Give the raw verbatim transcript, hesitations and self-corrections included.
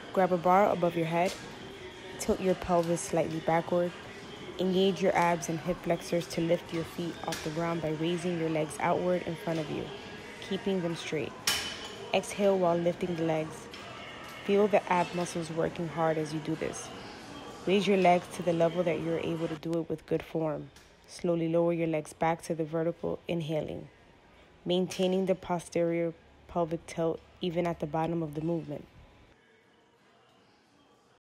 Grab a bar above your head. Tilt your pelvis slightly backward. Engage your abs and hip flexors to lift your feet off the ground by raising your legs outward in front of you, keeping them straight. Exhale while lifting the legs. Feel the ab muscles working hard as you do this. Raise your legs to the level that you're able to do it with good form. Slowly lower your legs back to the vertical, inhaling, maintaining the posterior pelvic tilt even at the bottom of the movement.